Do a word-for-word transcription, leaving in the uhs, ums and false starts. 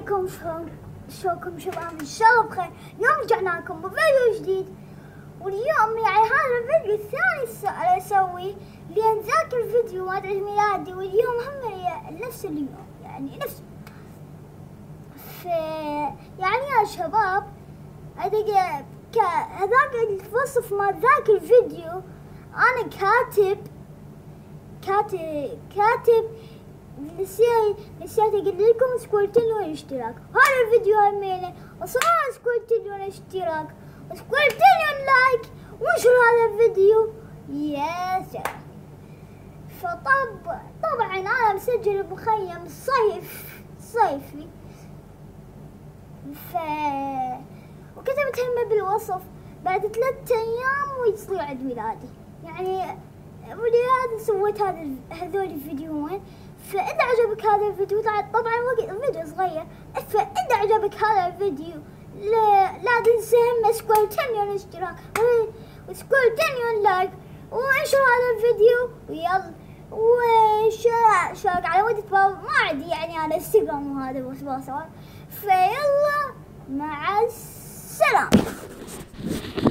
عليكم؟ شلون شلونكم شباب؟ ان شاء الله بخير. اليوم رجعنا لكم بفيديو جديد، واليوم يعني هذا الفيديو الثاني اسويه لان ذاك الفيديو مال عيد ميلادي واليوم هم نفس اليوم، يعني نفس ف يعني يا شباب هذاك الوصف مال ذاك الفيديو انا كاتب كاتب كاتب نسيت نسيت اقول لكم سكولتين اشتراك. هذا الفيديو همينه وصار سكولتين اشتراك وسكولتين لايك وانشر هذا الفيديو يا سلام. فطب طبعا انا مسجل بمخيم صيف صيفي، ف وكتبت هم بالوصف بعد ثلاثة ايام ويصير عيد ميلادي. يعني ولهذا سويت هذا هذول الفيديوين. فإذا عجبك هذا الفيديو طبعا فيديو صغير، فإذا عجبك هذا الفيديو لا, لا تنسى هم سكولتين اشتراك وسكولتين لايك وانشر هذا الفيديو ويلا وشارك على ودة بابا. ما عندي يعني على انستغرام وهذا بس بصور. فيلا مع السلامة.